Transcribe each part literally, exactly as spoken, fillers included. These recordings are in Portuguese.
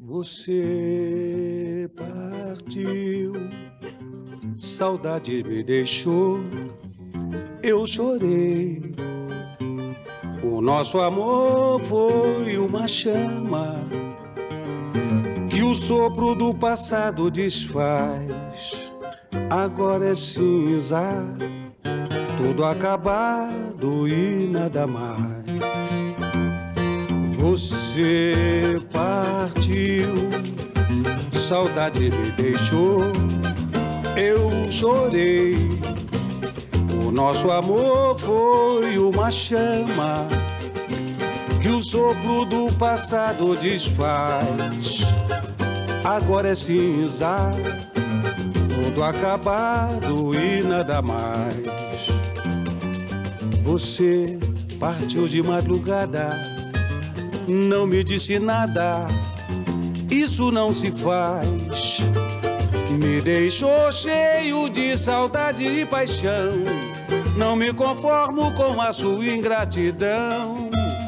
Você partiu, saudade me deixou, eu chorei. O nosso amor foi uma chama que o sopro do passado desfaz. Agora é cinza, tudo acabado e nada mais. Você partiu, saudade me deixou, eu chorei. O nosso amor foi uma chama que o sopro do passado desfaz. Agora é cinza, tudo acabado e nada mais. Você partiu de madrugada, não me disse nada, isso não se faz. Me deixou cheio de saudade e paixão, não me conformo com a sua ingratidão.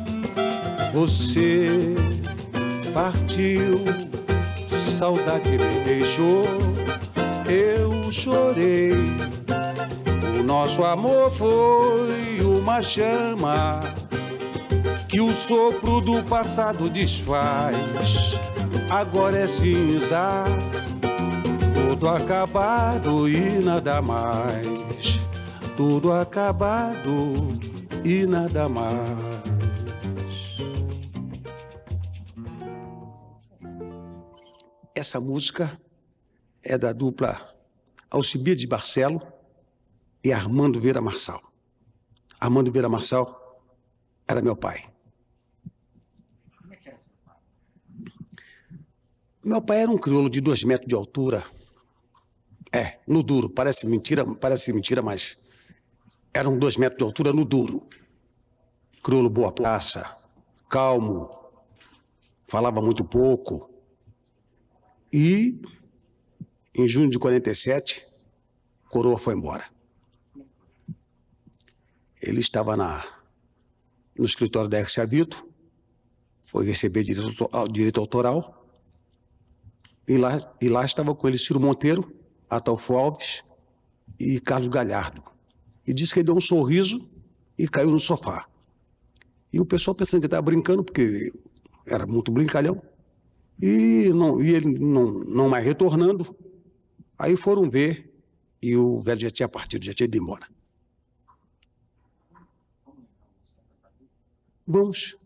Você partiu, saudade me deixou, eu chorei. O nosso amor foi uma chama que o sopro do passado desfaz. Agora é cinza, tudo acabado e nada mais. Tudo acabado e nada mais. Essa música é da dupla Alcibiades Barcelo e Armando Vieira Marçal. Armando Vieira Marçal era meu pai. Como é que era seu pai? Meu pai era um crioulo de dois metros de altura. É, no duro. Parece mentira, parece mentira, mas eram dois metros de altura no duro. Crioulo boa praça, calmo, falava muito pouco. E, em junho de quarenta e sete, Coroa foi embora. Ele estava na, no escritório da Ercia Vito, foi receber direito, direito autoral, e lá, e lá estava com ele Ciro Monteiro, Ataulfo Alves e Carlos Galhardo. E disse que ele deu um sorriso e caiu no sofá. E o pessoal pensando que estava brincando, porque era muito brincalhão, e, não, e ele não, não mais retornando. Aí foram ver e o velho já tinha partido, já tinha ido embora. Vamos.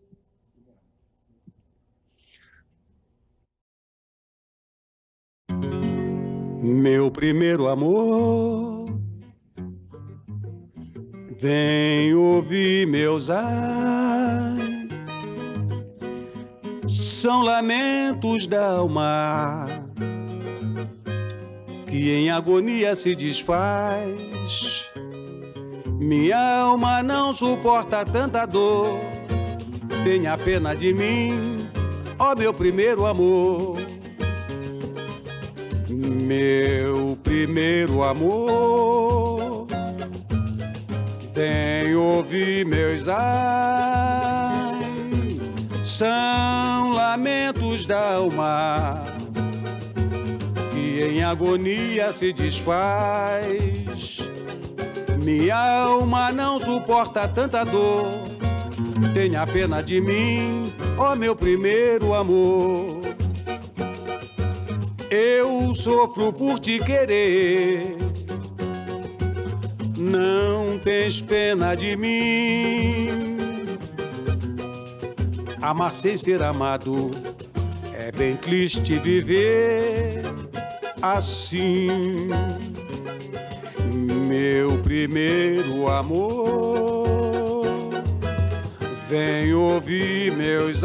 Meu primeiro amor, vem ouvir meus ai, são lamentos da alma que em agonia se desfaz. Minha alma não suporta tanta dor, tenha pena de mim, ó meu primeiro amor. Meu primeiro amor, vem ouvir meus ai, são lamentos da alma que em agonia se desfaz. Minha alma não suporta tanta dor, tenha pena de mim, ó meu primeiro amor. Eu sofro por te querer, não tens pena de mim. Amar sem ser amado é bem triste viver assim. Meu primeiro amor, vem ouvir meus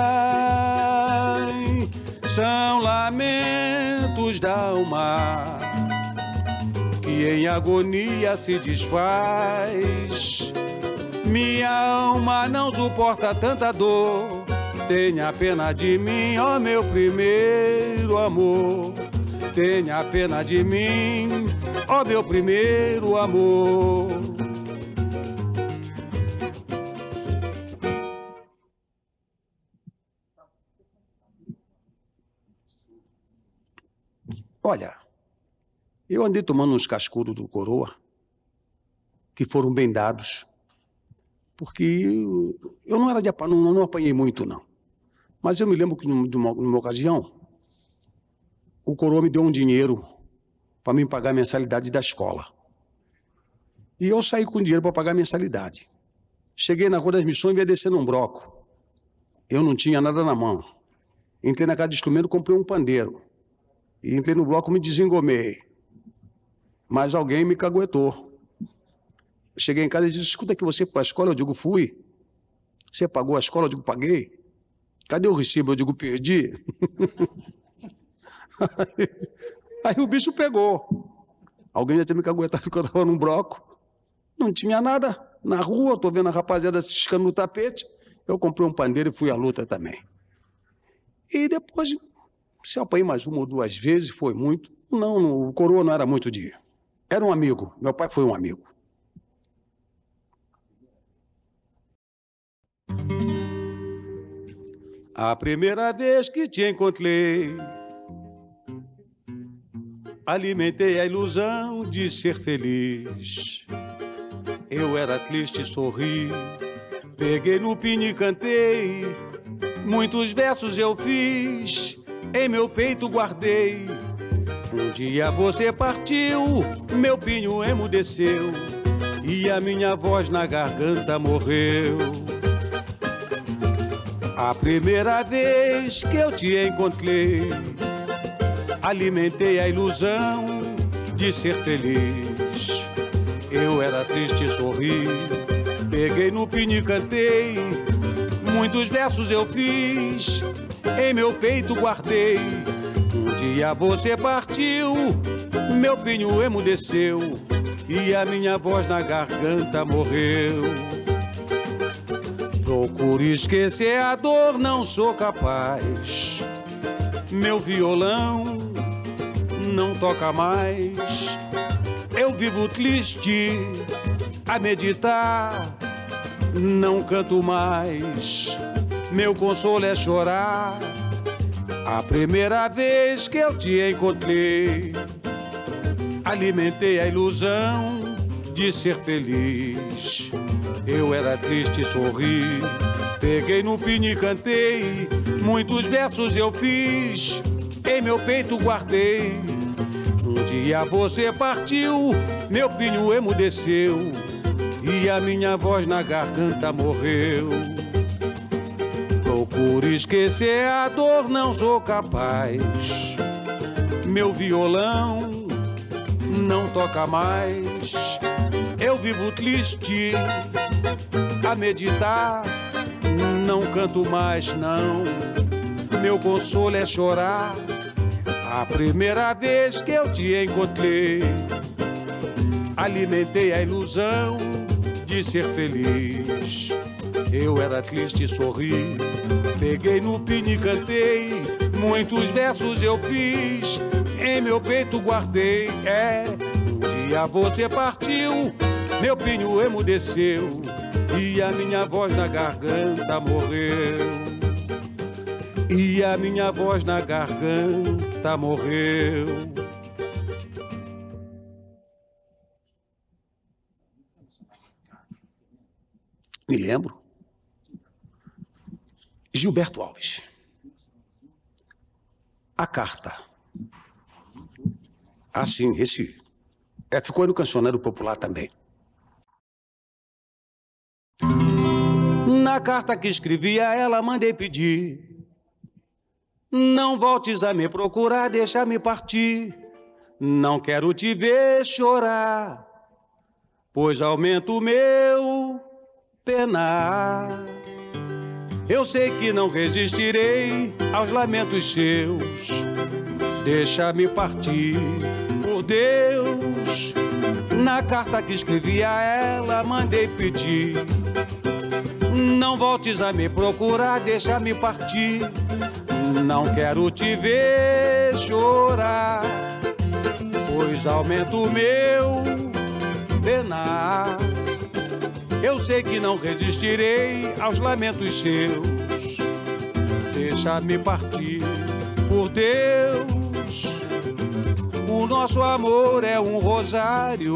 ai, são lamentos da alma que em agonia se desfaz. Minha alma não suporta tanta dor, tenha pena de mim, ó meu primeiro amor. Tenha pena de mim, ó meu primeiro amor. Olha, eu andei tomando uns cascudos do Coroa, que foram bem dados, porque eu não era de apanhar, não, não apanhei muito, não. Mas eu me lembro que, numa, numa ocasião, o Coroa me deu um dinheiro para me pagar a mensalidade da escola. E eu saí com dinheiro para pagar a mensalidade. Cheguei na Rua das Missões e ia descer num bloco. Eu não tinha nada na mão. Entrei na casa de instrumento, comprei um pandeiro. E entrei no bloco e me desengomei. Mas alguém me caguetou. Cheguei em casa e disse, escuta que você foi à escola? Eu digo, fui. Você pagou a escola? Eu digo, paguei. Cadê o recibo? Eu digo, perdi. Aí, aí o bicho pegou. Alguém já tinha me caguetado quando eu estava num bloco. Não tinha nada. Na rua, estou vendo a rapaziada se ciscando no tapete. Eu comprei um pandeiro e fui à luta também. E depois, se eu apanhei mais uma ou duas vezes, foi muito. Não, o Coroa não era muito de... Era um amigo. Meu pai foi um amigo. A primeira vez que te encontrei, alimentei a ilusão de ser feliz. Eu era triste e sorri, peguei no pino e cantei. Muitos versos eu fiz, em meu peito guardei. Um dia você partiu, meu pinho emudeceu e a minha voz na garganta morreu. A primeira vez que eu te encontrei, alimentei a ilusão de ser feliz. Eu era triste e sorri, peguei no pino e cantei. Muitos versos eu fiz, em meu peito guardei. Um dia você partiu, meu pinho emudeceu e a minha voz na garganta morreu. Procuro esquecer a dor, não sou capaz. Meu violão não toca mais. Eu vivo triste a meditar, não canto mais. Meu consolo é chorar. A primeira vez que eu te encontrei, alimentei a ilusão de ser feliz. Eu era triste e sorri, peguei no pino e cantei. Muitos versos eu fiz, em meu peito guardei. Um dia você partiu, meu pinho emudeceu e a minha voz na garganta morreu. Procuro esquecer a dor, não sou capaz. Meu violão não toca mais. Eu vivo triste a meditar, não canto mais não. Meu consolo é chorar. A primeira vez que eu te encontrei, alimentei a ilusão de ser feliz. Eu era triste e sorri, peguei no pino e cantei. Muitos versos eu fiz, em meu peito guardei. É, um dia você partiu, meu pinho emudeceu e a minha voz na garganta morreu. E a minha voz na garganta morreu. Me lembro. Gilberto Alves. A carta. Assim, esse... É, ficou no Cancioneiro Popular também. Na carta que escrevi a ela, mandei pedir: não voltes a me procurar, deixa-me partir. Não quero te ver chorar, pois aumenta o meu penar. Eu sei que não resistirei aos lamentos seus. Deixa-me partir, por Deus. Na carta que escrevi a ela, mandei pedir: não voltes a me procurar, deixa-me partir. Não quero te ver chorar, pois aumenta o meu penar. Eu sei que não resistirei aos lamentos seus. Deixa-me partir, por Deus. O nosso amor é um rosário,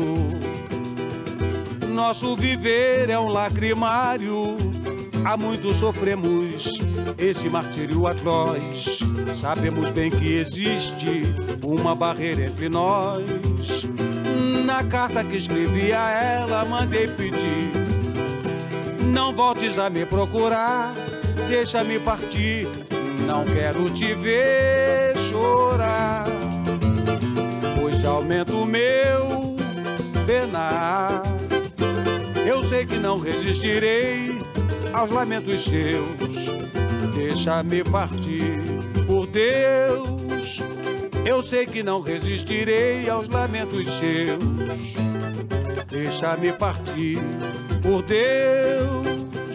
nosso viver é um lacrimário. Há muito sofremos esse martírio atroz. Sabemos bem que existe uma barreira entre nós. Na carta que escrevi a ela, mandei pedir: não voltes a me procurar, deixa-me partir. Não quero te ver chorar, pois aumenta o meu penar. Eu sei que não resistirei aos lamentos seus, deixa-me partir, por Deus. Eu sei que não resistirei aos lamentos seus, deixa-me partir, por Deus.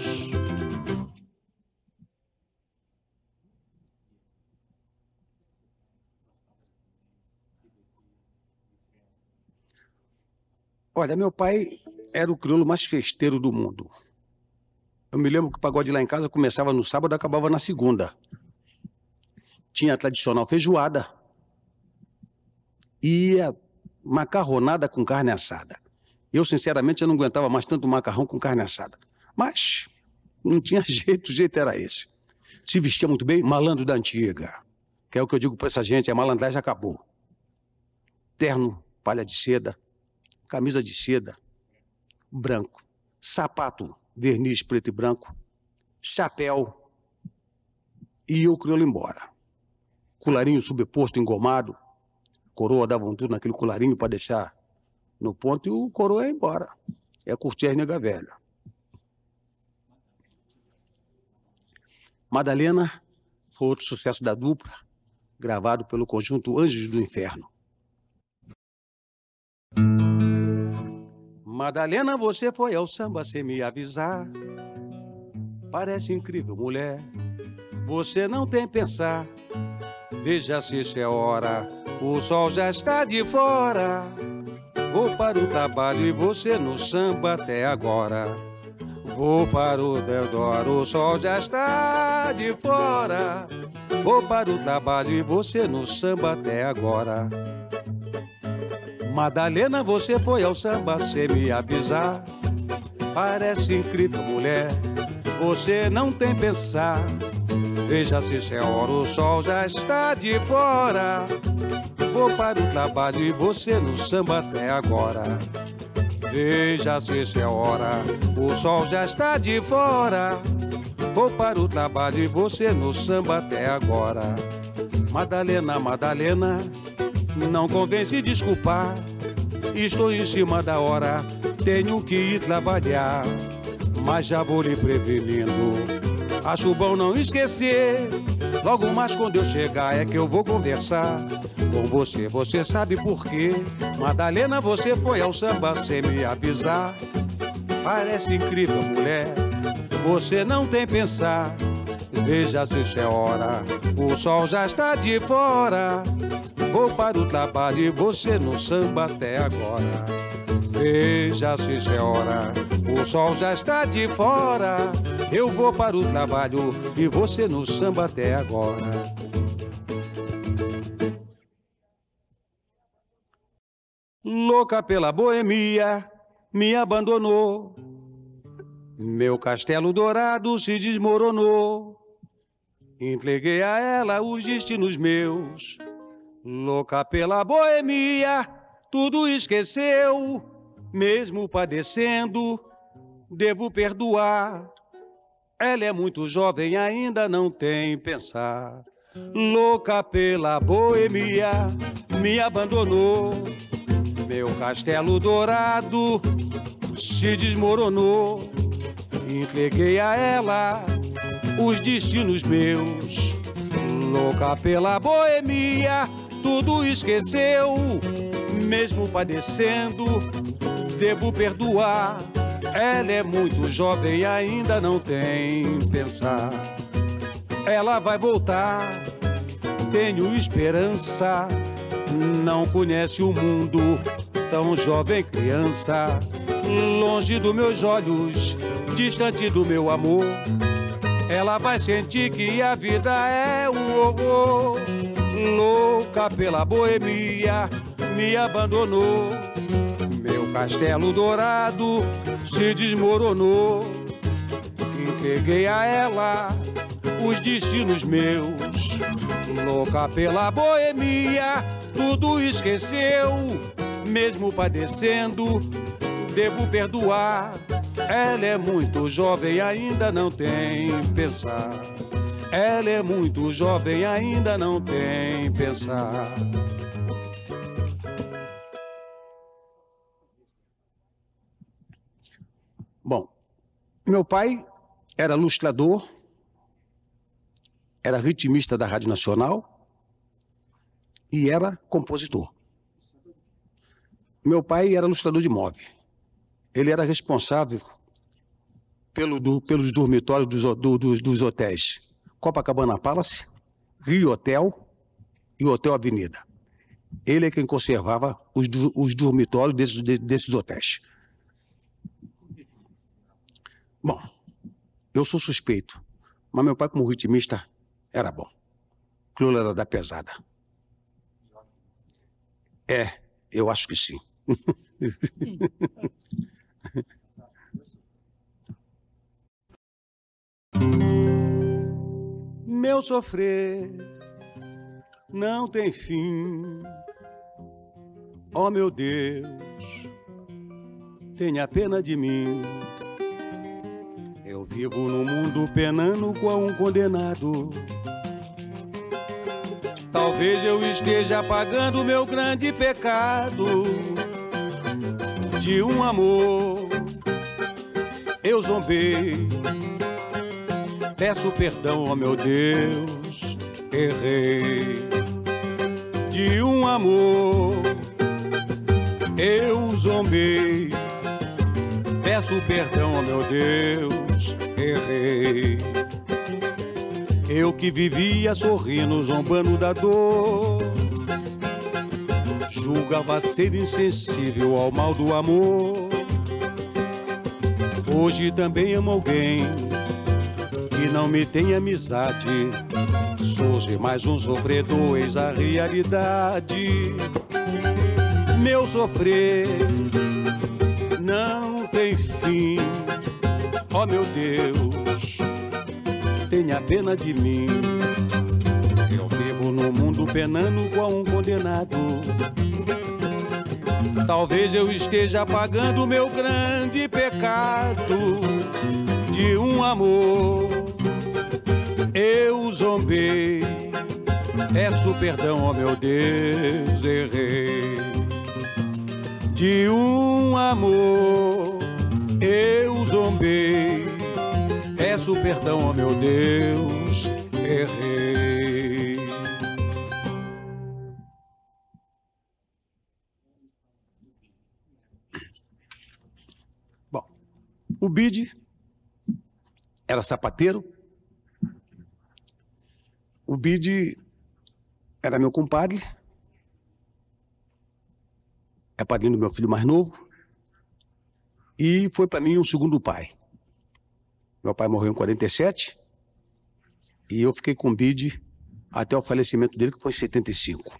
Olha, meu pai era o crioulo mais festeiro do mundo. Eu me lembro que o pagode lá em casa começava no sábado e acabava na segunda. Tinha a tradicional feijoada e a macarronada com carne assada. Eu, sinceramente, eu não aguentava mais tanto macarrão com carne assada. Mas não tinha jeito, o jeito era esse. Se vestia muito bem, malandro da antiga. Que é o que eu digo para essa gente, a malandragem acabou. Terno, palha de seda, camisa de seda, branco, sapato, verniz preto e branco, chapéu, e eu crioulo embora. Colarinho subposto, engomado, coroa davam tudo naquele colarinho para deixar no ponto, e o coroa ia embora. É curtir as nega velha. Madalena foi outro sucesso da dupla, gravado pelo conjunto Anjos do Inferno. Madalena, você foi ao samba sem me avisar. Parece incrível, mulher, você não tem pensar. Veja se isso é hora, o sol já está de fora. Vou para o trabalho e você no samba até agora. Vou para o Deodoro, o sol já está de fora. Vou para o trabalho e você no samba até agora. Madalena, você foi ao samba sem me avisar. Parece incrível, mulher, você não tem pensar. Veja se isso é hora, o sol já está de fora. Vou para o trabalho e você no samba até agora. Veja se isso é hora, o sol já está de fora. Vou para o trabalho e você no samba até agora. Madalena, Madalena, não convém se desculpar. Estou em cima da hora, tenho que ir trabalhar. Mas já vou lhe prevenindo, acho bom não esquecer. Logo mais quando eu chegar é que eu vou conversar com você, você sabe por quê? Madalena, você foi ao samba sem me avisar. Parece incrível, mulher, você não tem pensar. Veja se isso é hora, o sol já está de fora. Vou para o trabalho e você no samba até agora. Veja se isso é hora, o sol já está de fora. Eu vou para o trabalho e você no samba até agora. Louca pela boemia, me abandonou. Meu castelo dourado se desmoronou. Entreguei a ela os destinos meus. Louca pela boemia, tudo esqueceu. Mesmo padecendo, devo perdoar. Ela é muito jovem, ainda não tem pensar. Louca pela boemia, me abandonou. Meu castelo dourado se desmoronou. Entreguei a ela os destinos meus. Louca pela boemia, tudo esqueceu. Mesmo padecendo, devo perdoar. Ela é muito jovem, ainda não tem pensar. Ela vai voltar, tenho esperança. Não conhece o mundo, tão jovem criança. Longe dos meus olhos, distante do meu amor. Ela vai sentir que a vida é um horror. Louca pela boemia, me abandonou. Meu castelo dourado se desmoronou. Entreguei a ela os destinos meus. Louca pela boemia, tudo esqueceu. Mesmo padecendo, devo perdoar. Ela é muito jovem, ainda não tem pensar. Ela é muito jovem, ainda não tem pensar. Bom, meu pai era ilustrador, era ritmista da Rádio Nacional e era compositor. Meu pai era ilustrador de móvel. Ele era responsável pelo, do, pelos dormitórios dos, do, dos, dos hotéis Copacabana Palace, Rio Hotel e Hotel Avenida. Ele é quem conservava os, os dormitórios desses, desses hotéis. Bom, eu sou suspeito, mas meu pai, como ritmista, era bom. Aquilo era da pesada. É, eu acho que sim. Meu sofrer não tem fim. Oh, meu Deus, tenha pena de mim. Eu vivo no mundo penando com um condenado. Talvez eu esteja pagando meu grande pecado. De um amor eu zombei. Peço perdão, oh meu Deus, errei. De um amor eu zombei. Peço perdão, oh meu Deus, errei. Eu que vivia sorrindo, zombando da dor, julgava ser insensível ao mal do amor. Hoje também amo alguém que não me tem amizade. Surge mais um sofredor, eis a realidade. Meu sofrer não tem fim. Oh meu Deus, tenha pena de mim. Eu vivo no mundo penando com um condenado. Talvez eu esteja pagando meu grande pecado. De um amor eu zombei. Peço perdão, oh meu Deus, errei. De um amor eu zombei. Peço perdão, oh meu Deus, errei. Bom, o Bide era sapateiro. O Bide era meu compadre. É padrinho do meu filho mais novo. E foi para mim um segundo pai. Meu pai morreu em quarenta e sete. E eu fiquei com o Bide até o falecimento dele, que foi em setenta e cinco.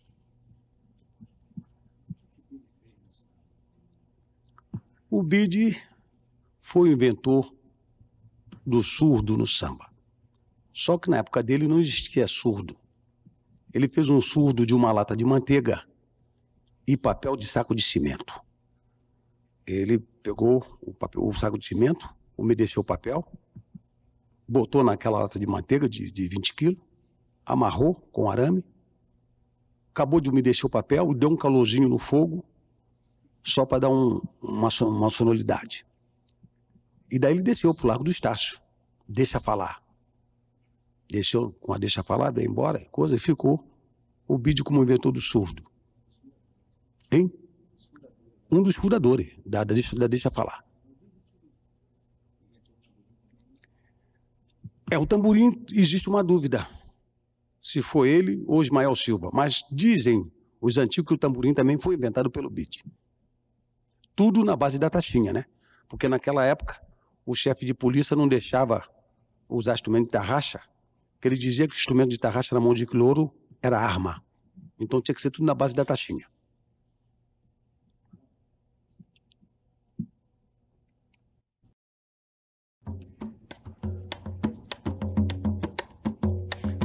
O Bide foi o inventor do surdo no samba. Só que na época dele não existia surdo. Ele fez um surdo de uma lata de manteiga e papel de saco de cimento. Ele pegou o, papel, o saco de cimento, umedeceu o papel, botou naquela lata de manteiga de, de vinte quilos, amarrou com arame, acabou de umedecer o papel, deu um calorzinho no fogo, só para dar um, uma, uma sonoridade. E daí ele desceu para o Largo do Estácio, deixa falar. Desceu com a deixa falar, veio embora, coisa, e ficou o Bide como inventor do surdo. Hein? Um dos fundadores da, da, deixa, da deixa falar. É, o tamborim, existe uma dúvida se foi ele ou Ismael Silva, mas dizem os antigos que o tamborim também foi inventado pelo Bide. Tudo na base da taxinha, né? Porque naquela época o chefe de polícia não deixava usar instrumento de tarraxa, que ele dizia que o instrumento de tarraxa na mão de cloro era arma. Então tinha que ser tudo na base da taxinha.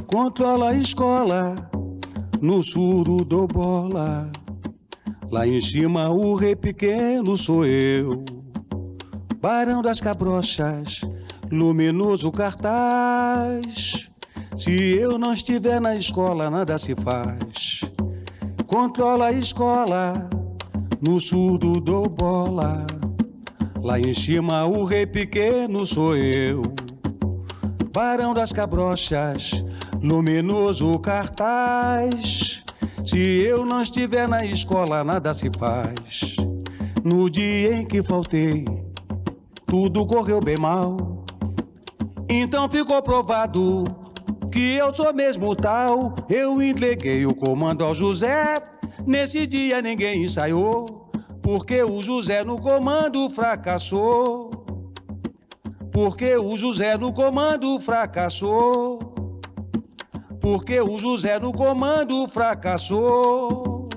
controla a escola, no suro dou bola. Lá em cima o rei pequeno sou eu, barão das cabrochas, luminoso cartaz. Se eu não estiver na escola, nada se faz. Controla a escola, no surdo dou bola. Lá em cima o rei pequeno sou eu, barão das cabrochas, luminoso cartaz. Se eu não estiver na escola, nada se faz. No dia em que faltei, tudo correu bem mal. Então ficou provado que eu sou mesmo tal. Eu entreguei o comando ao José. Nesse dia ninguém ensaiou, porque o José no comando fracassou. Porque o José no comando fracassou. Porque o José no comando fracassou.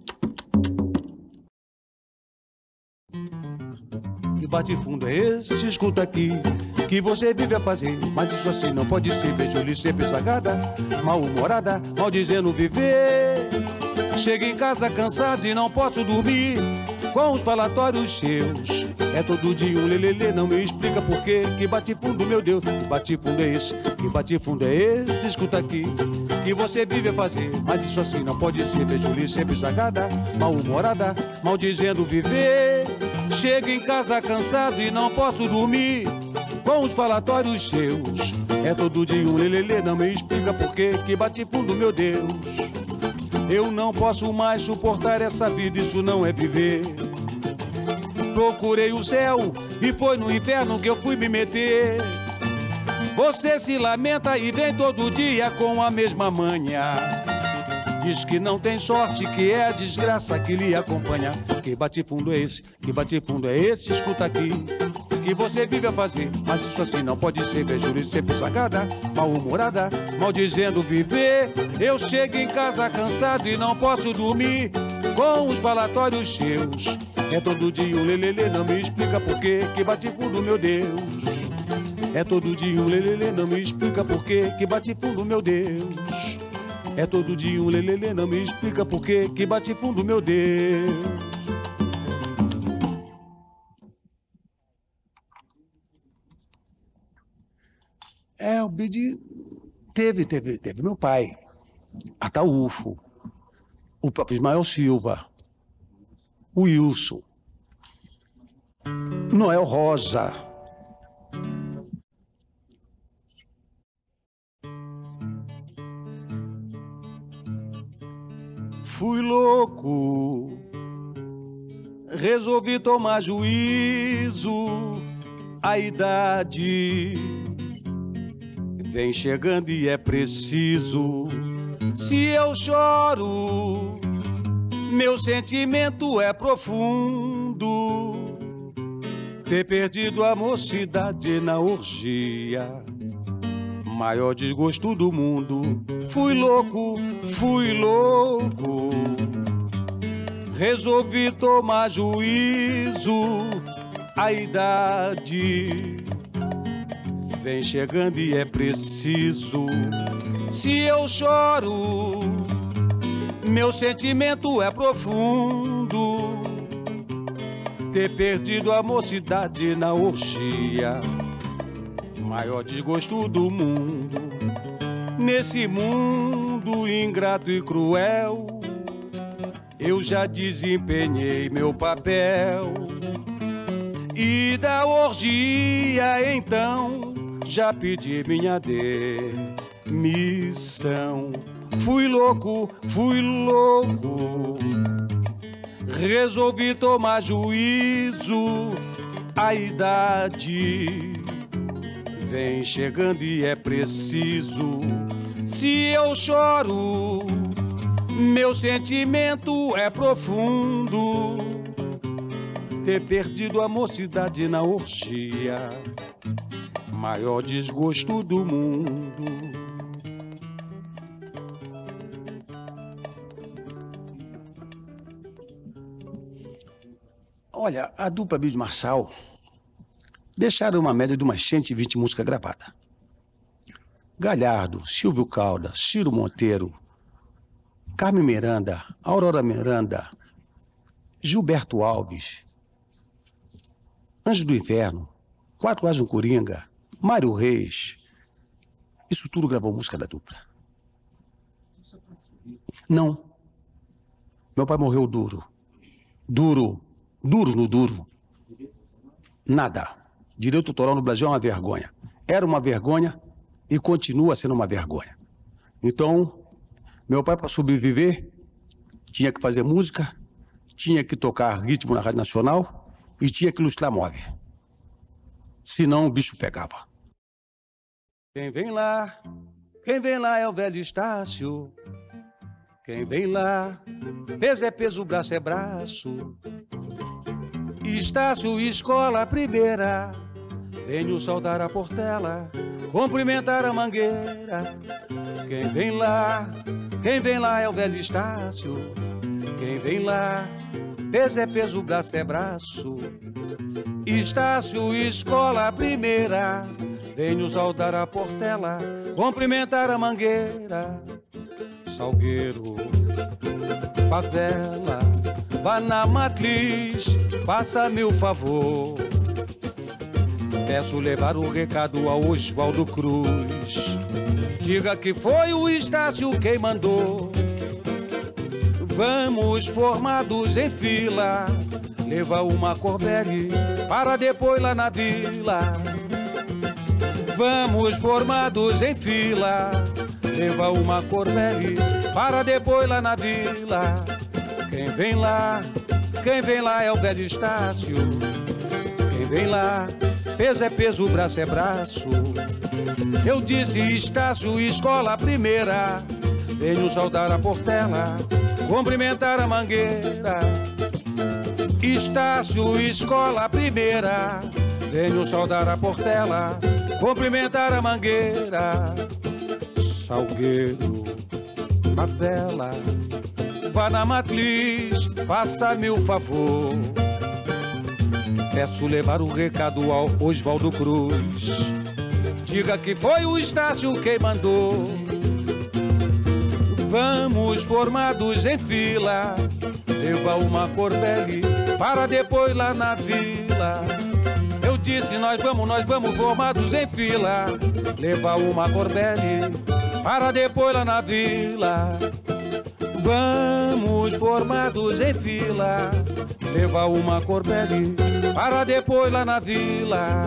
Que bate fundo é esse, escuta aqui, que você vive a fazer, mas isso assim não pode ser. Vejo-lhe sempre sagada, mal-humorada, maldizendo viver. Chego em casa cansado e não posso dormir, com os falatórios seus. É todo dia um lelele, não me explica por quê. Que bate fundo, meu Deus, que bate fundo é esse, que bate fundo é esse, escuta aqui, que você vive a fazer, mas isso assim não pode ser. Vejo-lhe sempre sagada, mal-humorada, maldizendo viver. Chego em casa cansado e não posso dormir, com os falatórios seus. É todo dia um lelele, não me explica por quê. Que bate fundo, meu Deus. Eu não posso mais suportar essa vida, isso não é viver. Procurei o céu e foi no inferno que eu fui me meter. Você se lamenta e vem todo dia com a mesma manha. Diz que não tem sorte, que é a desgraça que lhe acompanha. Que bate fundo é esse, que bate fundo é esse, escuta aqui, que você vive a fazer, mas isso assim não pode ser. Vejo-lhe sempre sagada, mal-humorada, maldizendo viver. Eu chego em casa cansado e não posso dormir, com os falatórios seus. É todo dia um lelele, não me explica por quê. Que bate fundo, meu Deus. É todo dia um lelele, não me explica por quê. Que bate fundo, meu Deus. É todo dia um lelele, não me explica por quê. Que bate fundo, meu Deus. É, o Bide teve, teve, teve meu pai, Ataúfo, o próprio Ismael Silva, o Wilson, Noel Rosa. Fui louco, resolvi tomar juízo, a idade vem chegando e é preciso. Se eu choro, meu sentimento é profundo. Ter perdido a mocidade na orgia, maior desgosto do mundo. Fui louco, fui louco, resolvi tomar juízo, a idade vem chegando e é preciso. Se eu choro, meu sentimento é profundo. Ter perdido a mocidade na orgia, maior desgosto do mundo. Nesse mundo ingrato e cruel, eu já desempenhei meu papel. E da orgia, então, já pedi minha demissão. Fui louco, fui louco, resolvi tomar juízo, a idade vem chegando e é preciso. Se eu choro, meu sentimento é profundo. Ter perdido a mocidade na orgia, maior desgosto do mundo. Olha, a dupla Bide Marçal deixaram uma média de umas cento e vinte músicas gravadas. Galhardo, Silvio Caldas, Ciro Monteiro, Carmen Miranda, Aurora Miranda, Gilberto Alves, Anjo do Inferno, Quatro As no Coringa, Mário Reis. Isso tudo gravou música da dupla. Não. Meu pai morreu duro. Duro. Duro no duro. Nada. Direito autoral no Brasil é uma vergonha. Era uma vergonha e continua sendo uma vergonha. Então, meu pai, para sobreviver, tinha que fazer música, tinha que tocar ritmo na Rádio Nacional e tinha que ilustrar móvel. Senão o bicho pegava. Quem vem lá, quem vem lá é o velho Estácio. Quem vem lá, peso é peso, braço é braço. Estácio, escola primeira. Venho saudar a Portela, cumprimentar a Mangueira. Quem vem lá, quem vem lá é o velho Estácio. Quem vem lá, peso é peso, braço é braço. Estácio, escola primeira. Venho saudar a Portela, cumprimentar a Mangueira. Salgueiro, favela, vá na matriz, faça-me o favor. Peço levar o recado ao Oswaldo Cruz. Diga que foi o Estácio quem mandou. Vamos formados em fila, leva uma Corbelli para depois lá na vila. Vamos formados em fila, leva uma Corbelli para depois lá na vila. Quem vem lá, quem vem lá é o velho Estácio. Quem vem lá, peso é peso, braço é braço. Eu disse Estácio, escola primeira. Venho saudar a Portela, cumprimentar a Mangueira. Estácio, escola primeira. Venho saudar a Portela, cumprimentar a Mangueira. Salgueiro, favela, vá na matriz, faça-me o favor. Peço levar o recado ao Oswaldo Cruz. Diga que foi o Estácio quem mandou. Vamos formados em fila, leva uma Corbelli para depois lá na vila. Eu disse nós vamos, nós vamos formados em fila, leva uma Corbelli para depois lá na vila. Vamos formados em fila, leva uma Corbelli para depois lá na vila.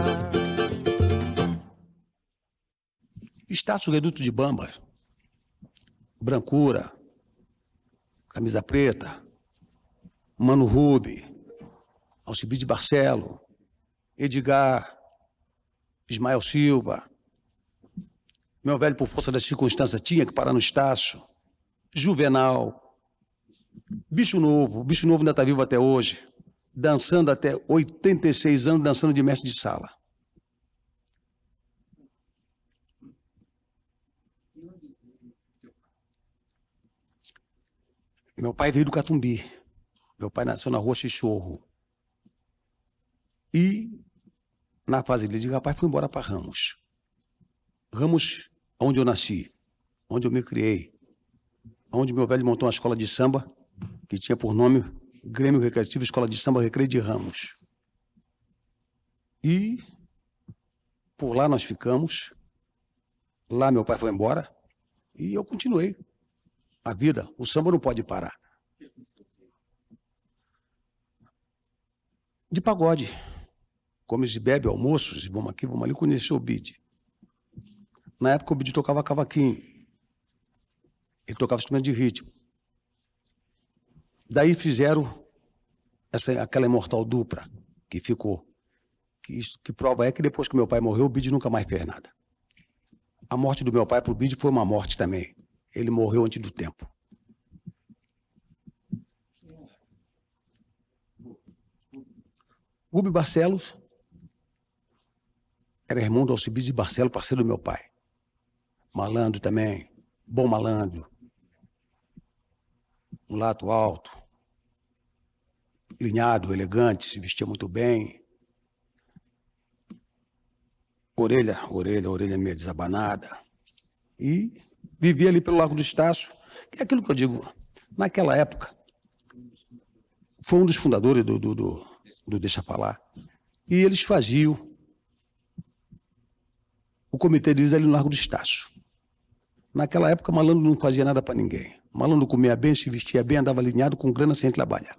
Estácio Reduto de Bambas, Brancura, Camisa Preta, Mano Rubi, Alcibiades Barcelo, Edgar, Ismael Silva. Meu velho, por força das circunstâncias, tinha que parar no Estácio. Juvenal, Bicho Novo, Bicho Novo ainda está vivo até hoje, dançando até oitenta e seis anos, dançando de mestre de sala. Meu pai veio do Catumbi. Meu pai nasceu na rua Chichorro. E, na fazenda de rapaz, fui embora para Ramos. Ramos, onde eu nasci, onde eu me criei, onde meu velho montou uma escola de samba, que tinha por nome Grêmio Recreativo Escola de Samba Recreio de Ramos. E, por lá nós ficamos. Lá meu pai foi embora e eu continuei. A vida, o samba não pode parar. De pagode. Come e bebe, almoços, vamos aqui, vamos ali, conheci o Bide. Na época o Bide tocava cavaquinho. Ele tocava instrumento de ritmo. Daí fizeram essa, aquela imortal dupla que ficou. Que, isso, que prova é que depois que meu pai morreu, o Bide nunca mais fez nada. A morte do meu pai para o Bide foi uma morte também. Ele morreu antes do tempo. Rubi Barcelos era irmão do Alcibiades Barcelos, parceiro do meu pai. Malandro também, bom malandro. Mulato alto, linhado, elegante, se vestia muito bem. Orelha, orelha, orelha meio desabanada. E vivia ali pelo Largo do Estácio, que é aquilo que eu digo, naquela época, foi um dos fundadores do, do, do, do Deixa Falar, e eles faziam o comitê deles ali no Largo do Estácio. Naquela época, malandro não fazia nada para ninguém. Malandro comia bem, se vestia bem, andava alinhado com grana sem trabalhar.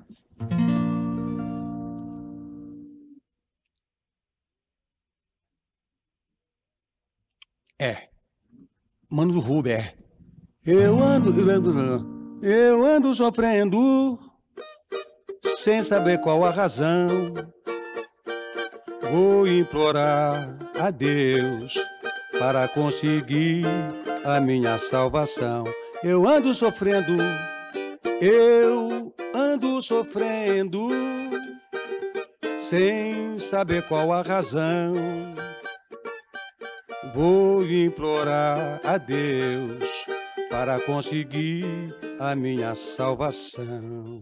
É. Mano do Rubem, é. Eu ando, eu ando, eu ando sofrendo, sem saber qual a razão. Vou implorar a Deus para conseguir a minha salvação. Eu ando sofrendo, eu ando sofrendo, sem saber qual a razão. Vou implorar a Deus para conseguir a minha salvação.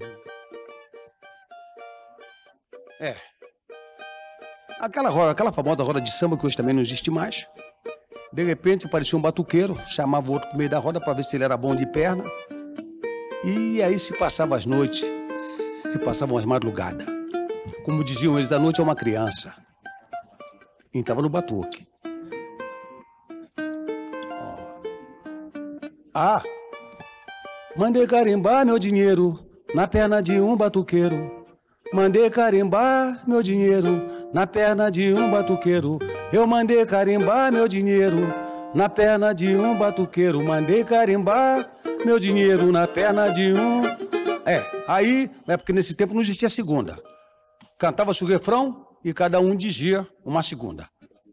É. Aquela roda, aquela famosa roda de samba que hoje também não existe mais. De repente aparecia um batuqueiro, chamava o outro pro meio da roda para ver se ele era bom de perna. E aí se passava as noites, se passavam as madrugadas. Como diziam eles, da noite é uma criança. E estava no batuque. Ah, mandei carimbar meu dinheiro na perna de um batuqueiro. Mandei carimbar meu dinheiro na perna de um batuqueiro. Eu mandei carimbar meu dinheiro na perna de um batuqueiro. Mandei carimbar meu dinheiro na perna de um... É, aí, é porque nesse tempo não existia segunda. Cantava-se o refrão e cada um dizia uma segunda.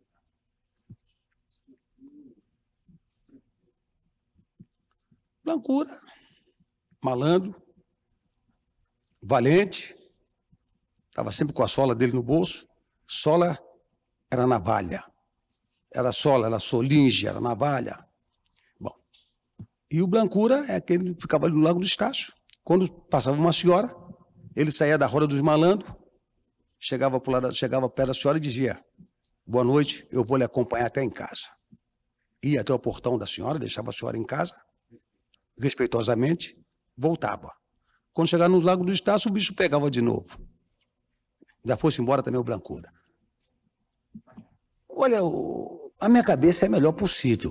Blancura, malandro, valente, estava sempre com a sola dele no bolso. Sola era navalha, era sola, era solinge, era navalha. Bom, e o Blancura é aquele que ficava ali no Largo do Estácio. Quando passava uma senhora, ele saía da roda dos malandros, chegava, pro lado, chegava perto da senhora e dizia: boa noite, eu vou lhe acompanhar até em casa. Ia até o portão da senhora, deixava a senhora em casa, respeitosamente, voltava. Quando chegava no Lago do Estácio, o bicho pegava de novo. Já fosse embora também o Blancura. Olha, o... a minha cabeça é a melhor possível.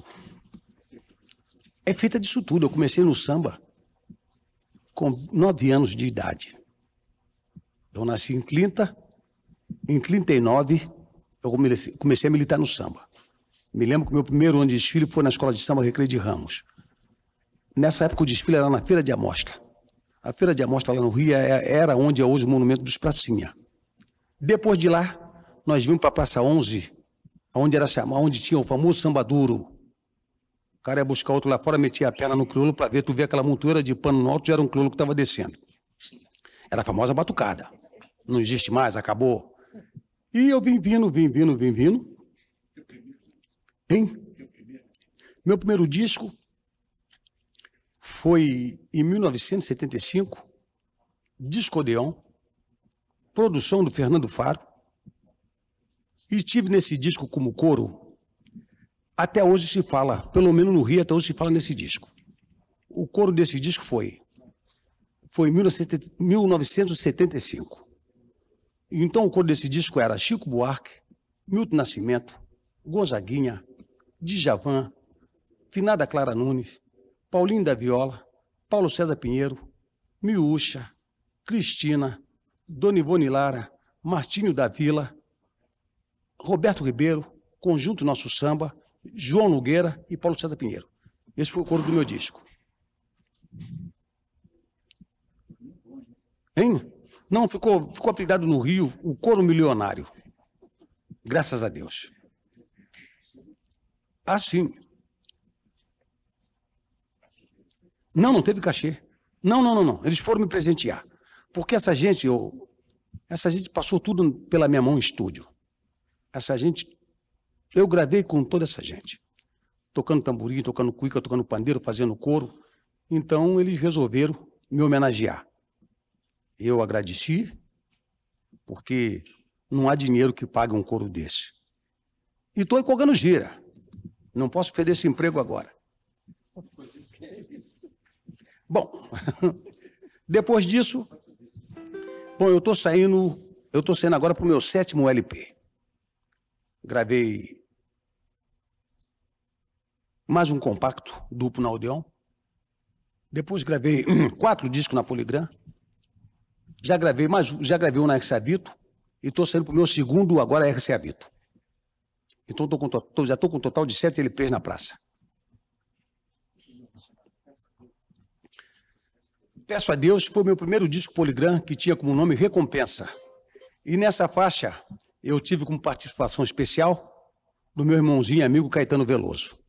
É feita disso tudo. Eu comecei no samba com nove anos de idade. Eu nasci em trinta, em trinta e nove eu comecei a militar no samba. Me lembro que o meu primeiro ano de desfile foi na Escola de Samba Recreio de Ramos. Nessa época o desfile era na Feira de Amostra. A Feira de Amostra lá no Rio era onde é hoje o Monumento dos Pracinha. Depois de lá, nós vimos para a Praça onze, onde, era, onde tinha o famoso samba duro. O cara ia buscar outro lá fora, metia a perna no crioulo para ver, tu vê aquela montoeira de pano no alto, já era um crioulo que estava descendo. Era a famosa batucada. Não existe mais, acabou. E eu vim vindo, vim vindo, vim vindo. Hein? Meu primeiro disco foi em mil novecentos e setenta e cinco, Disco Odeon, produção do Fernando Faro. E estive nesse disco como coro. Até hoje se fala, pelo menos no Rio, até hoje se fala nesse disco. O coro desse disco foi, foi em mil novecentos e setenta e cinco. Então o coro desse disco era Chico Buarque, Milton Nascimento, Gonzaguinha, Djavan, Finada Clara Nunes, Paulinho da Viola, Paulo César Pinheiro, Miúcha, Cristina, Dona Ivone Lara, Martinho da Vila, Roberto Ribeiro, Conjunto Nosso Samba, João Nogueira e Paulo César Pinheiro. Esse foi o coro do meu disco. Hein? Não, ficou, ficou apelidado no Rio o Coro Milionário. Graças a Deus. Assim. Não, não teve cachê. Não, não, não, não. Eles foram me presentear. Porque essa gente, eu, essa gente passou tudo pela minha mão em estúdio. Essa gente, eu gravei com toda essa gente. Tocando tamborim, tocando cuíca, tocando pandeiro, fazendo coro. Então, eles resolveram me homenagear. Eu agradeci, porque não há dinheiro que pague um coro desse. E estou colgando gira. Não posso perder esse emprego agora. Bom, depois disso, bom, eu estou saindo, eu estou saindo agora para o meu sétimo L P. Gravei mais um compacto duplo na Odeon. Depois gravei quatro discos na Polygram. Já gravei mais, já gravei um na R C A Vito e estou saindo para o meu segundo agora R C A Vito. Então tô com, tô, já estou com um total de sete L Ps na praça. Peço a Deus, foi o meu primeiro disco Polygram que tinha como nome Recompensa. E nessa faixa eu tive como participação especial do meu irmãozinho e amigo Caetano Veloso.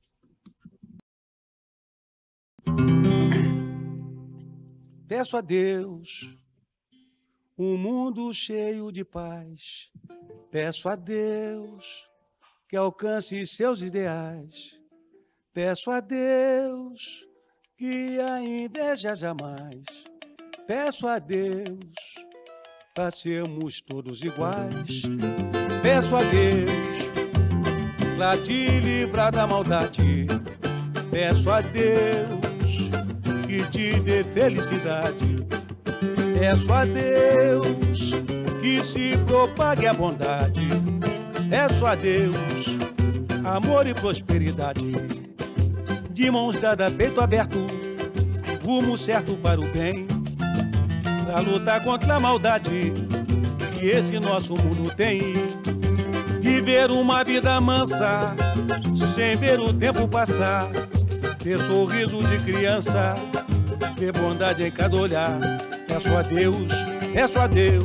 Peço a Deus um mundo cheio de paz. Peço a Deus que alcance seus ideais. Peço a Deus que a inveja jamais. Peço a Deus para sermos todos iguais. Peço a Deus para te livrar da maldade. Peço a Deus que te dê felicidade. Peço a Deus que se propague a bondade. Peço a Deus amor e prosperidade. De mãos dadas, peito aberto, rumo certo para o bem, pra lutar contra a maldade que esse nosso mundo tem. Viver uma vida mansa, sem ver o tempo passar, ter sorriso de criança, ver bondade em cada olhar. Peço a Deus, peço a Deus,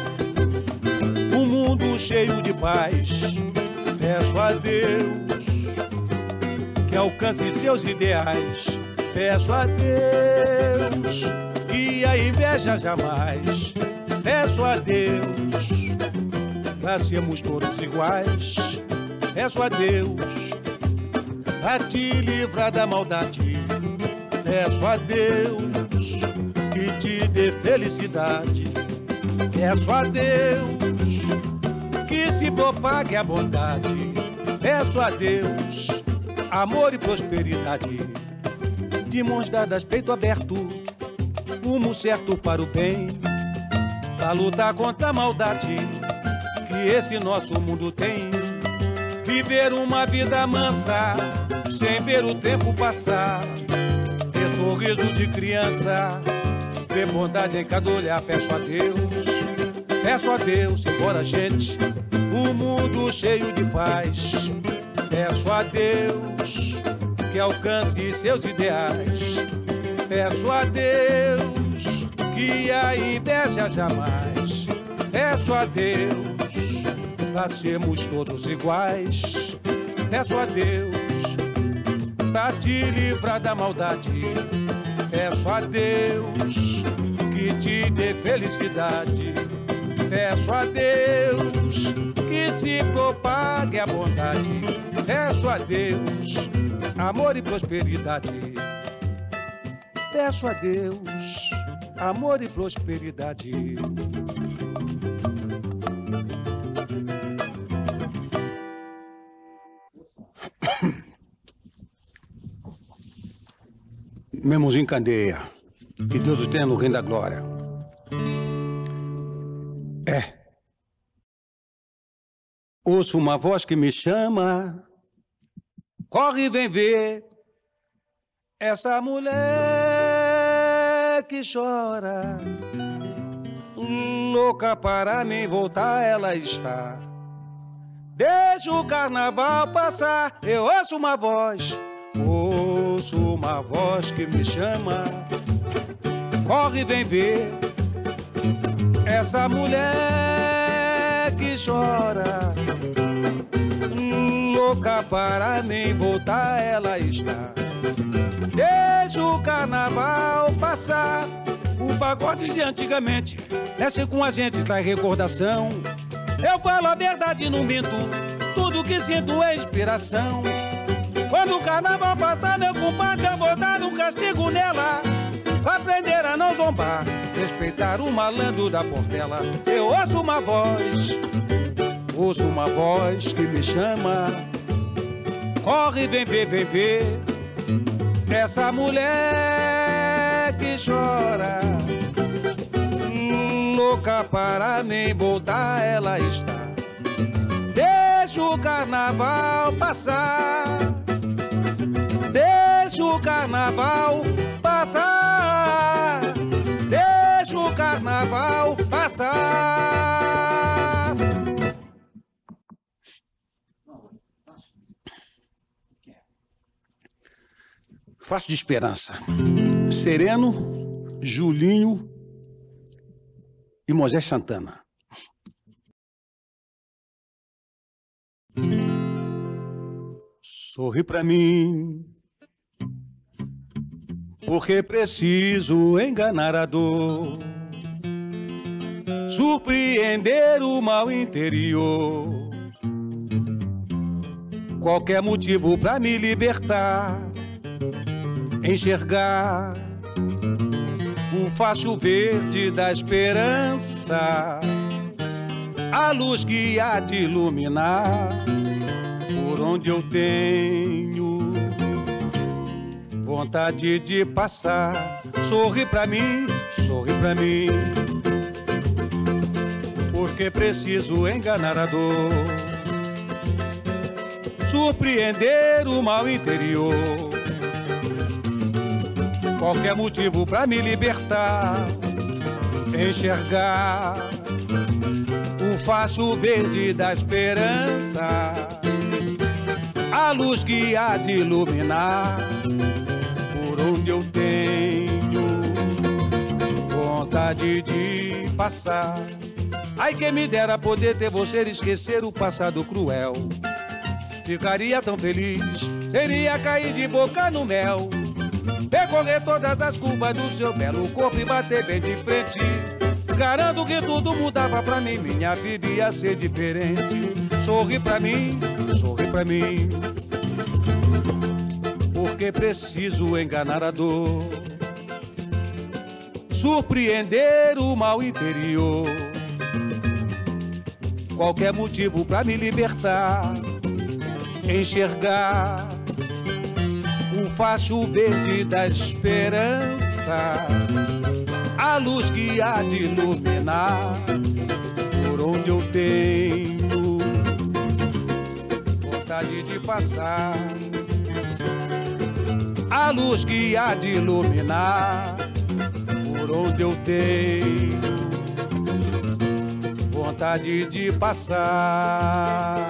um mundo cheio de paz. Peço a Deus que alcance seus ideais. Peço a Deus que a inveja jamais. Peço a Deus para sermos todos iguais. Peço a Deus para te livrar da maldade. Peço a Deus que te dê felicidade. Peço a Deus que se propague a bondade. Peço a Deus amor e prosperidade. De mãos dadas, peito aberto, rumo certo para o bem, pra lutar contra a maldade que esse nosso mundo tem. Viver uma vida mansa, sem ver o tempo passar, ter sorriso de criança, ver bondade em cada olhar. Peço a Deus, peço a Deus, embora gente, um mundo cheio de paz. Peço a Deus que alcance seus ideais. Peço a Deus que a inveja jamais. Peço a Deus para sermos todos iguais. Peço a Deus para te livrar da maldade. Peço a Deus que te dê felicidade. Peço a Deus que se propague a bondade. Peço a Deus amor e prosperidade. Peço a Deus amor e prosperidade. Meu irmãozinho Candeia, que Deus os tenha no reino da glória. É. Ouço uma voz que me chama, corre e vem ver essa mulher que chora, louca para mim voltar ela está. Deixa o carnaval passar, eu ouço uma voz, ouço uma voz que me chama, corre e vem ver essa mulher que chora, louca para mim voltar ela está. Deixa o carnaval passar, o pagode de antigamente desce com a gente, traz recordação. Eu falo a verdade, não minto, tudo que sinto é inspiração. Quando o carnaval passar, meu compadre, eu vou dar um castigo nela, pra aprender a não zombar, respeitar o malandro da Portela. Eu ouço uma voz, ouço uma voz que me chama, corre, vem ver, vem ver essa mulher que chora, louca para nem voltar ela está. Deixa o carnaval passar, deixa o carnaval passar, deixa o carnaval passar. Faço de Esperança. Sereno, Julinho e Moisés Santana. Sorri pra mim, porque preciso enganar a dor, surpreender o mal interior. Qualquer motivo pra me libertar, enxergar o facho verde da esperança, a luz que há de iluminar por onde eu tenho vontade de passar. Sorri pra mim, sorri pra mim, porque preciso enganar a dor, surpreender o mal interior. Qualquer motivo pra me libertar, enxergar o facho verde da esperança, a luz que há de iluminar por onde eu tenho vontade de passar. Ai, quem me dera poder ter você, esquecer o passado cruel. Ficaria tão feliz, seria cair de boca no mel, percorrer todas as curvas do seu belo corpo e bater bem de frente. Garanto que tudo mudava pra mim, minha vida ia ser diferente. Sorri pra mim, sorri pra mim, porque preciso enganar a dor, surpreender o mal interior. Qualquer motivo pra me libertar, enxergar o facho verde da esperança, a luz que há de iluminar por onde eu tenho vontade de passar, a luz que há de iluminar por onde eu tenho vontade de passar.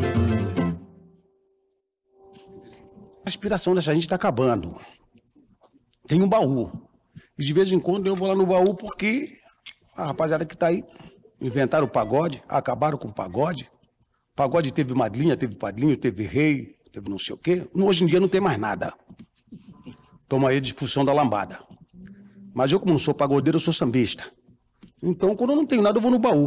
A inspiração dessa gente está acabando. Tem um baú. E de vez em quando eu vou lá no baú porque a rapaziada que está aí inventaram o pagode, acabaram com o pagode. Pagode teve madrinha, teve padrinho, teve rei, teve não sei o quê. Hoje em dia não tem mais nada. Toma aí a discussão da lambada. Mas eu, como não sou pagodeiro, eu sou sambista. Então, quando eu não tenho nada, eu vou no baú.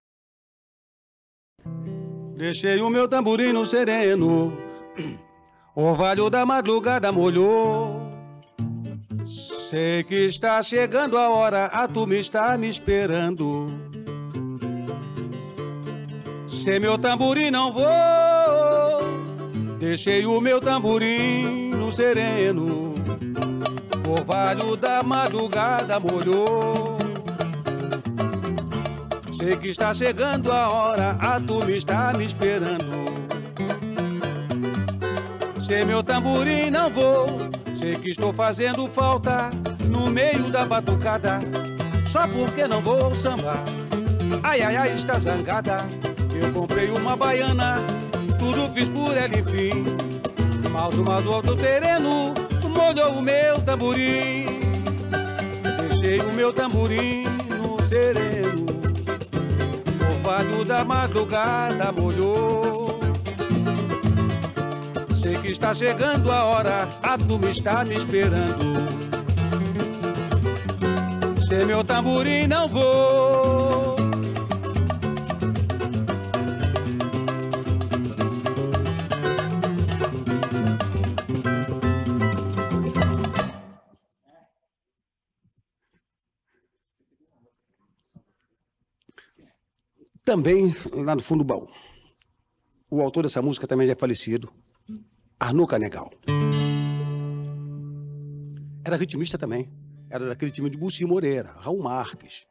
Deixei o meu tamborim no sereno, orvalho da madrugada molhou. Sei que está chegando a hora, a turma está me esperando. Sem meu tamborim não vou, deixei o meu tamborim no sereno, orvalho da madrugada molhou. Sei que está chegando a hora, a turma está me esperando. Sem meu tamborim não vou, sei que estou fazendo falta no meio da batucada, só porque não vou sambar. Ai, ai, ai, está zangada. Eu comprei uma baiana, tudo fiz por ela, enfim. Mas o mal do alto terreno molhou o meu tamborim. Deixei o meu tamborim no sereno, orvalho da madrugada molhou. Sei que está chegando a hora, a turma está me esperando. Sem meu tamborim não vou. Também, lá no fundo do baú, o autor dessa música também já é falecido, Arnô Canegal. era ritmista também. Era daquele time de Buci Moreira, Raul Marques.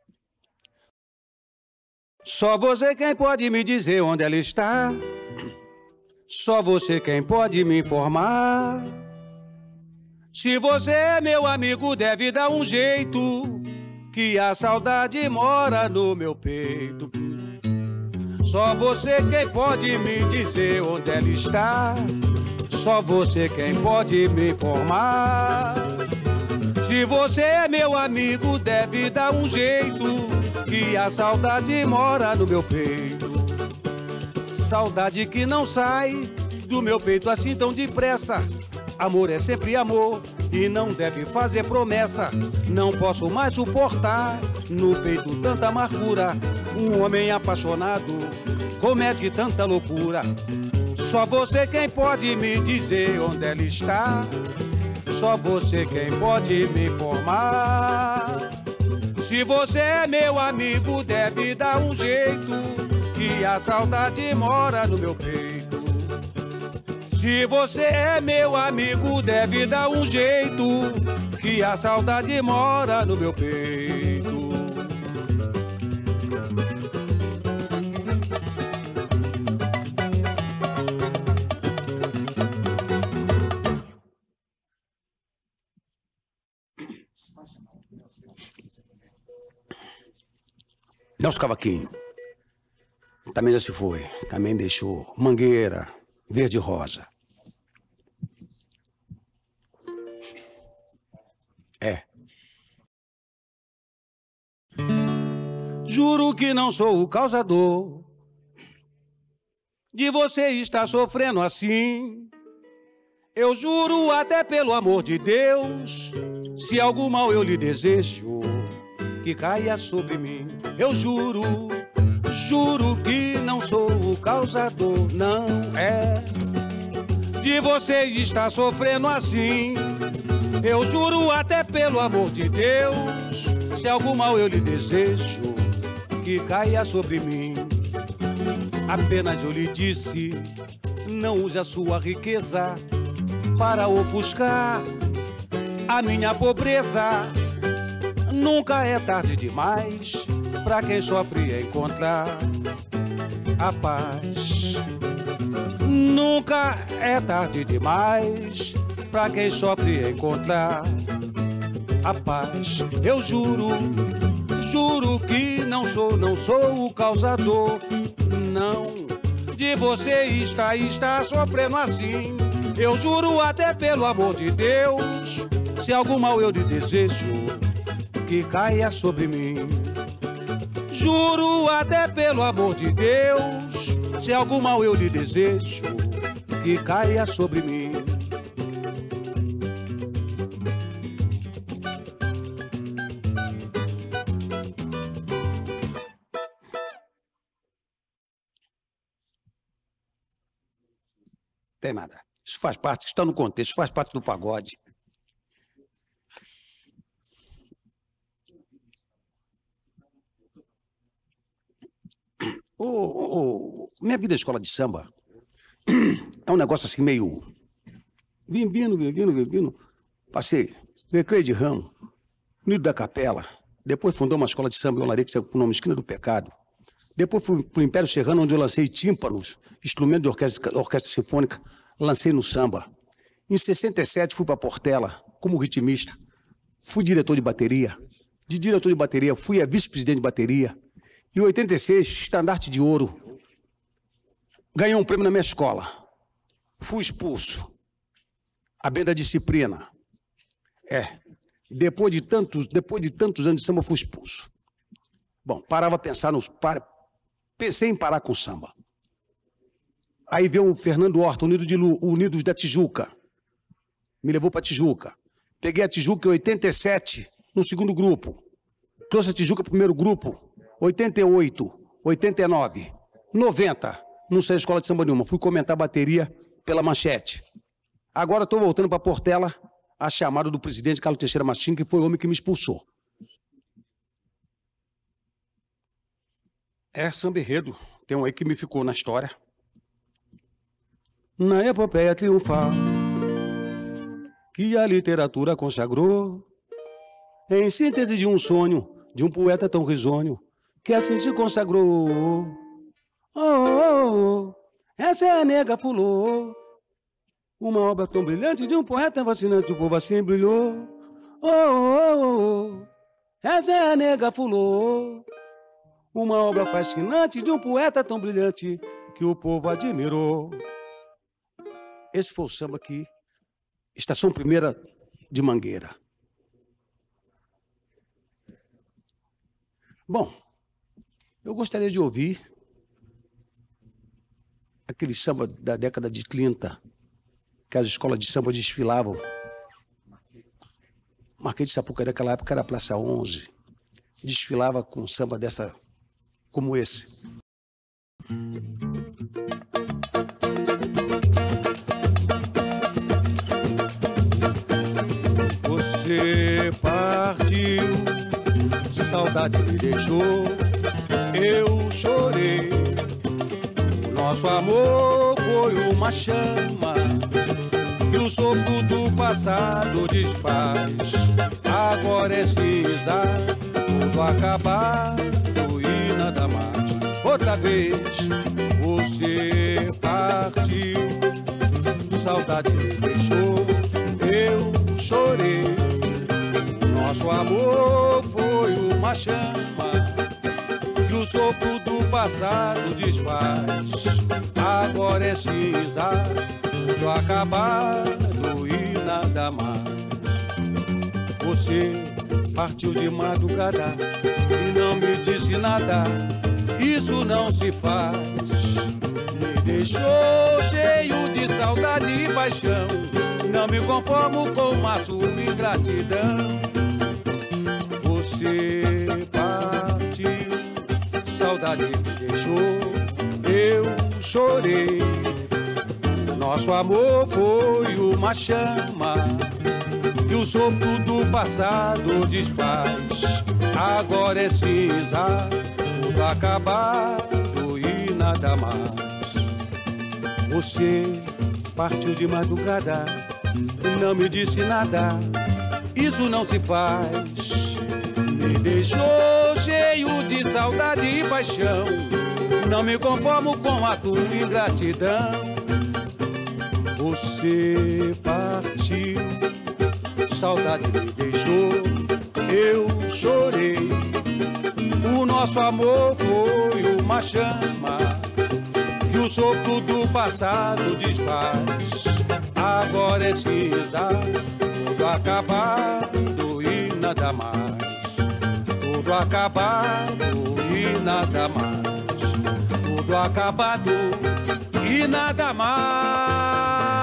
Só você quem pode me dizer onde ela está. Só você quem pode me informar. Se você é meu amigo, deve dar um jeito, que a saudade mora no meu peito. Só você quem pode me dizer onde ela está. Só você quem pode me informar. Se você é meu amigo, deve dar um jeito, que a saudade mora no meu peito. Saudade que não sai do meu peito assim tão depressa. Amor é sempre amor e não deve fazer promessa. Não posso mais suportar no peito tanta amargura. Um homem apaixonado comete tanta loucura. Só você quem pode me dizer onde ela está. Só você quem pode me informar. Se você é meu amigo, deve dar um jeito, que a saudade mora no meu peito. Se você é meu amigo, deve dar um jeito, que a saudade mora no meu peito. Nelson Cavaquinho também já se foi, também deixou Mangueira, Verde Rosa. É. Juro que não sou o causador de você estar sofrendo assim. Eu juro até pelo amor de Deus, se algum mal eu lhe desejo, que caia sobre mim. Eu juro, juro que não sou o causador, não é, de você estar sofrendo assim. Eu juro até pelo amor de Deus, se algum mal eu lhe desejo, que caia sobre mim. Apenas eu lhe disse, não use a sua riqueza para ofuscar a minha pobreza. Nunca é tarde demais pra quem sofre encontrar a paz. Nunca é tarde demais pra quem sofre encontrar a paz. Eu juro, juro que não sou, não sou o causador, não, de você estar, estar sofrendo assim. Eu juro até pelo amor de Deus, se algum mal eu lhe desejo, que caia sobre mim. Juro até pelo amor de Deus, se algum mal eu lhe desejo, que caia sobre mim. Tem nada. Isso faz parte, está no contexto, isso faz parte do pagode. Oh, oh, oh, minha vida na escola de samba é um negócio assim meio... Vim vindo, vim vindo, vim vindo. Passei Recreio de Ramo, Unido da Capela. Depois fundou uma escola de samba em Olaria, que saiu com o nome Esquina do Pecado. Depois fui para o Império Serrano, onde eu lancei tímpanos, instrumento de orquestra, orquestra sinfônica, lancei no samba. Em sessenta e sete fui para Portela, como ritmista. Fui diretor de bateria. De diretor de bateria, fui a vice-presidente de bateria. Em oitenta e seis, estandarte de ouro. Ganhei um prêmio na minha escola. Fui expulso. A bem da disciplina. É. Depois de tantos, depois de tantos anos de samba, fui expulso. Bom, parava a pensar nos... Para, pensei em parar com o samba. Aí veio o Fernando Horta, Unido de Lu, Unidos da Tijuca. Me levou para Tijuca. Peguei a Tijuca em oitenta e sete, no segundo grupo. Trouxe a Tijuca para o primeiro grupo. oitenta e oito, oitenta e nove, noventa, não saí da escola de samba nenhuma. Fui comentar bateria pela Manchete. Agora estou voltando para Portela, a chamada do presidente Carlos Teixeira Martins, que foi o homem que me expulsou. É samba enredo. Tem um aí que me ficou na história. Na epopeia triunfal que a literatura consagrou, em síntese de um sonho, de um poeta tão risonho, que assim se consagrou. Oh, oh, oh, essa é a Nega Fulô, uma obra tão brilhante de um poeta fascinante, o povo assim brilhou. Oh, oh, oh, essa é a Nega Fulô, uma obra fascinante de um poeta tão brilhante que o povo admirou. Esse foi o samba aqui, Estação Primeira de Mangueira. Bom, eu gostaria de ouvir aquele samba da década de trinta, que as escolas de samba desfilavam. Marquês de Sapucaí, naquela época, era a Praça onze. Desfilava com samba dessa, como esse. Você partiu, saudade me deixou, eu chorei. Nosso amor foi uma chama que o sopro do passado desfaz. Agora é cinza, tudo acabado e nada mais. Outra vez você partiu, saudade me deixou, eu chorei. Nosso amor foi uma chama que o sopro do passado desfaz. Agora é cinza, tudo acabado e nada mais. Você partiu de madrugada e não me disse nada, isso não se faz. Me deixou cheio de saudade e paixão, não me conformo com a sua ingratidão. Você partiu, saudade me deixou, eu chorei. Nosso amor foi uma chama que o sopro do passado desfaz. Agora é cinza, tudo acabado e nada mais. Você partiu de madrugada e não me disse nada, isso não se faz. Me deixou cheio de saudade e paixão, não me conformo com a tua ingratidão. Você partiu, saudade me deixou, eu chorei. O nosso amor foi uma chama que o sopro do passado desfaz. Agora é cinza, tudo acabado e nada mais. Tudo acabado e nada mais. Tudo acabado e nada mais.